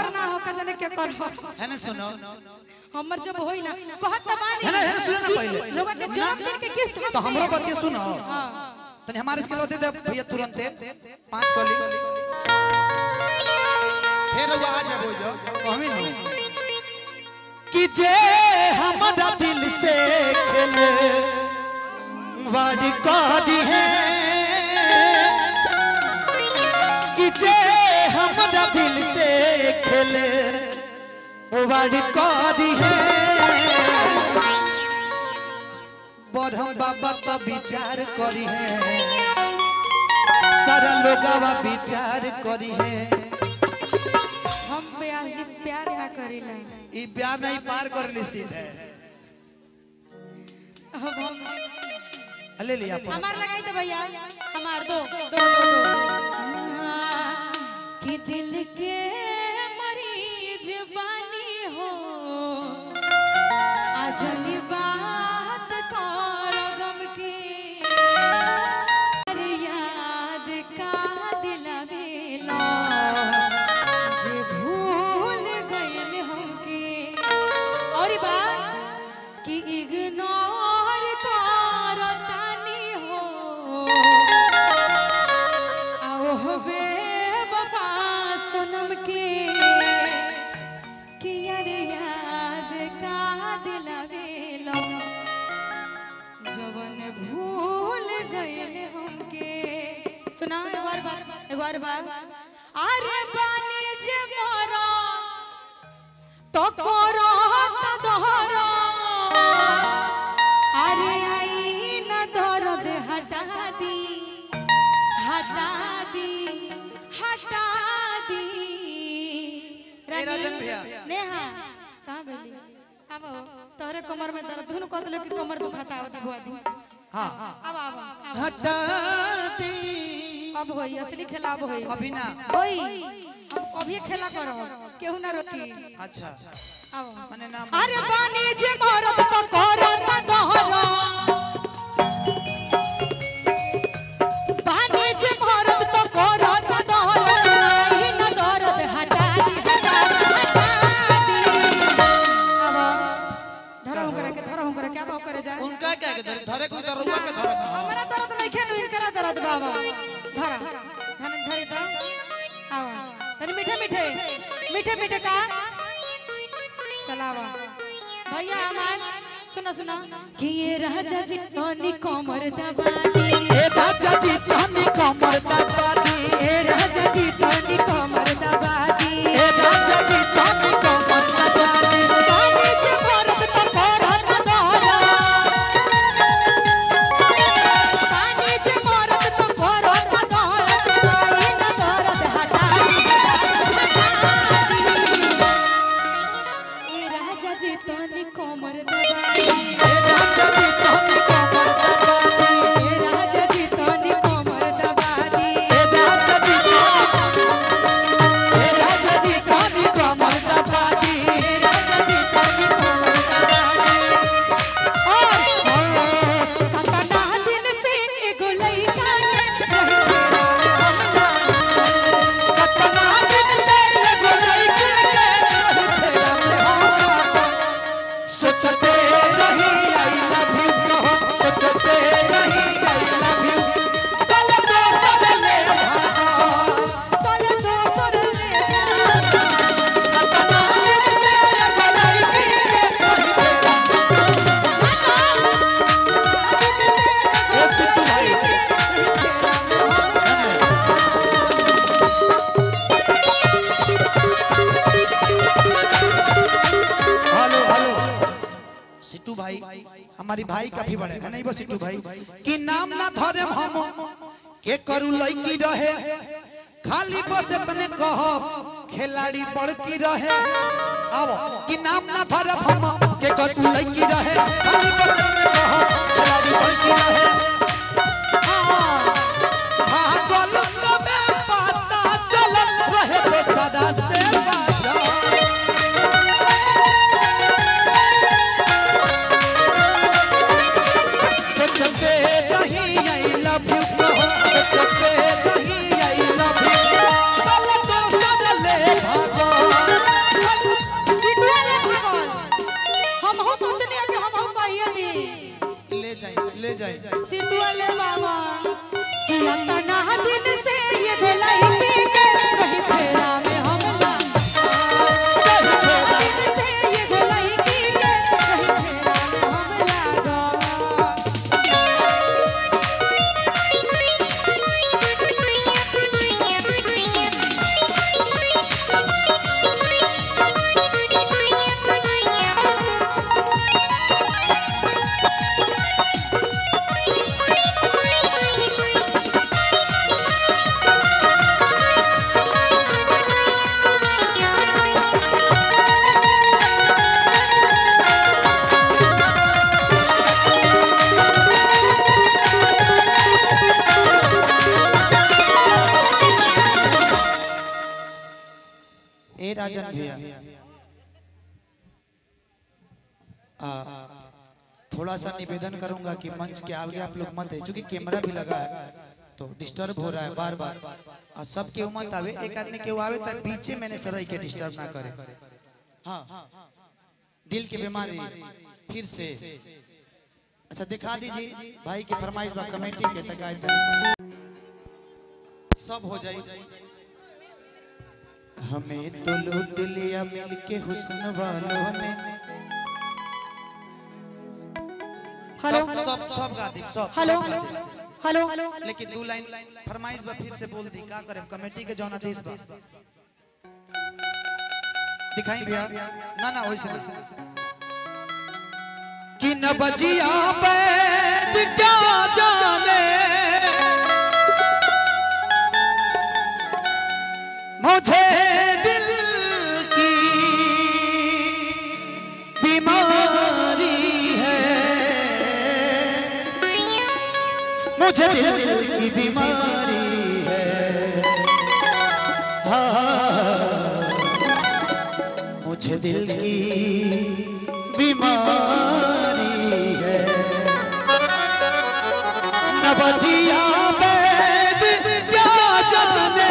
हमर ना हो कदने के कर है ना सुनो हमर जब होई ना कहत मानी है ना सुनो ना पहले लोग के जन्मदिन के गिफ्ट तो हमरो बात सुनो तने हमारे स्केल होते दे भैया तुरंत 5 कली फिर वो आ जाबो जो कहमी नहीं कि जे हमारा दिल से खेले वाड़ी कादी है कि जे हमारा दिल से खेले वाड़ी कादी है बढ़म बाबा का विचार करी है सारा लोगवा विचार करी है हम प्यार ना करेला ई प्यार नहीं पार कर ली सीधे अब हम ले लिया हमार लगाई तो भैया हमार दो कि दिल के मरीज बानी हो आजनी बात करो गम के अरे याद का दिलावेला जे भूल गइल हमके और बात कि इग्नोर करतानी हो आओ बेवफा सनम के कि यार याद का दिलावेला जवन भूल गइल हमके सुना एक बार अरे बानी जे मोरा तो करो तो दोहरा अरे आई न दर्द हटा दी राजन भैया नेहा कहां गइली अब तोरे कमर में दर्द धुन कहतले कि कमर दुखाता आवत बुआ दी हां अब हटा दी अब होई असली खेला अब होई अभी ना होई अभी खेला करो केहू ना रोकी अच्छा अब माने नाम अरे बानी जे मरद तो करत दोहरा बानी जे मरद तो करत दोहरा नहीं न दर्द हटा दी अब धरम करे क्या बात करे जाए उनका क्या के धरे को दरुआ के धरे हमरा दर्द नहीं खेल इनकरा दर्द बाबा धरा धरी द आवा तनी मीठे का चलावा भैया हमार सुना कि ये राजा जी तोनी कमर दबादी ए राजा जी तोनी कमर दबादी ए राजा जी तोनी कमर दबादी ए राजा जी तोनी कमर दबादी बानी जे मरद तो करत दोहरा बानी जे मरद तो करत दोहरा आई न दर्द हटा ए राजा जी तोनी कमर दबादी ए राजा जी तोनी कमर दबादी ए राजा जी तोनी कमर दबादी ए राजा जी तोनी कमर दबादी कतना दिन से एगो लइका के कतना दिन से एगो लइके के रही फेरा में होगा सोचते रही आई लव यू कहो सोचते रही आई लव यू कल दोसर ले भागो कल दोसर ले कतना दिन से एगो लइके के रही फेरा ए सिद्धू भाई हेलो सिट्टू भाई हमारी भाई काफी बड़े है नहीं वो सिट्टू भाई कि नाम ना धरे हम के करू लड़की रहे खाली बस अपने कहो खिलाड़ी बड़की रहे अब कि नाम ना धरे हम के करू लड़की रहे खाली बस अपने कहो खिलाड़ी बड़की रहे हाँ गलत में पता चलत रहे तो सदा से बाजा सोचते रही आई लव यू कहो सोचते रही आई लव यू कल दोसर ले भागो जाए सिद्धू वाले बाबा किया तना दिन से ये गोलाई के कहीं फेरा में हमला दिन से ये गोलाई के कहीं फेरा में हमला राजन भैया थोड़ा सा निवेदन करूंगा कि मंच के आगे आप लोग मत है, क्योंकि कैमरा भी लगा है तो डिस्टर्ब हो रहा है बार बार। और सब के मत आवे, एक आदमी के आवे तक पीछे मैंने सराई के डिस्टर्ब ना करे। हाँ दिल की बीमारी फिर से। अच्छा दिखा दीजिए भाई की फरमाइश बा कमेटी के तक सब हो जाए। हमें तो लूट लिया मिलके हुस्न वालों ने। हेलो सब गा दी सब। हेलो हेलो लेकिन 2 लाइन फरमाइश बा फिर से बोल दी का करे कमेटी के जौना देश बा दिखाई भैया ना वैसे ना कि न बजिया पे क्या जाने मुझे दिल की बीमारी है, मुझे दिल की बीमारी है। हाँ मुझे दिल की बीमारी है। न बजिया बैद क्या जाने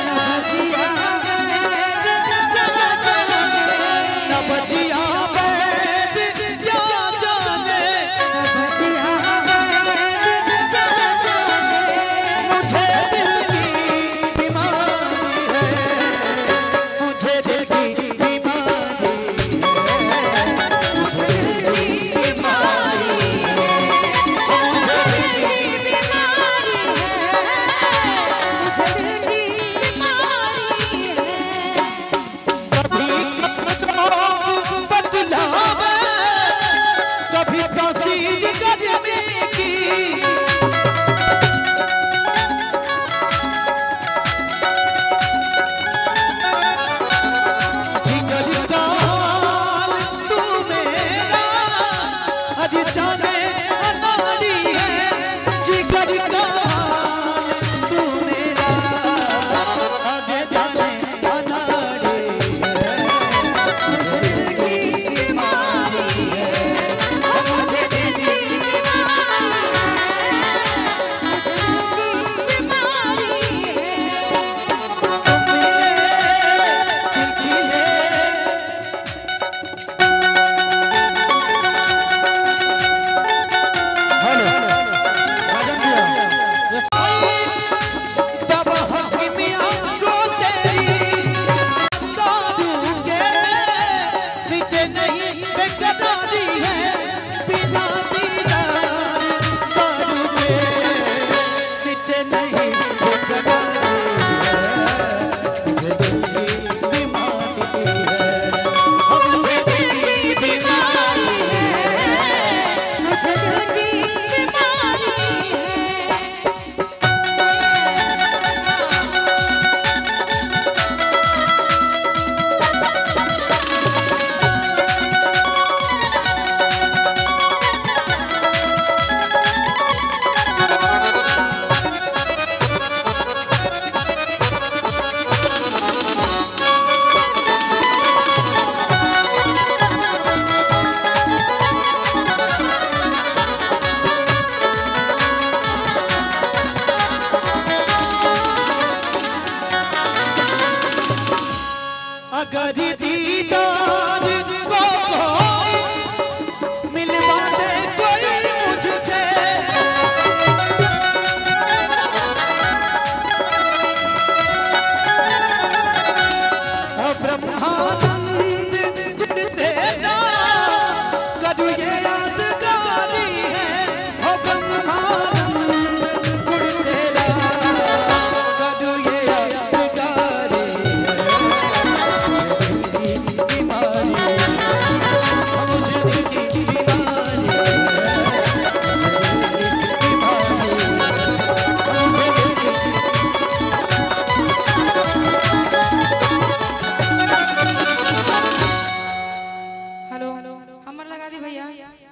अगर दीदार को कोई मिलवा दे कोई मुझसे ब्रह्मानंद उड़ते जा करू ये यादगारी है हो ब्रह्मानंद उड़ते जा करू ये यादगारी है बीमारी मुझे दिल की बीमारी हेलो हमर लगा दी भैया।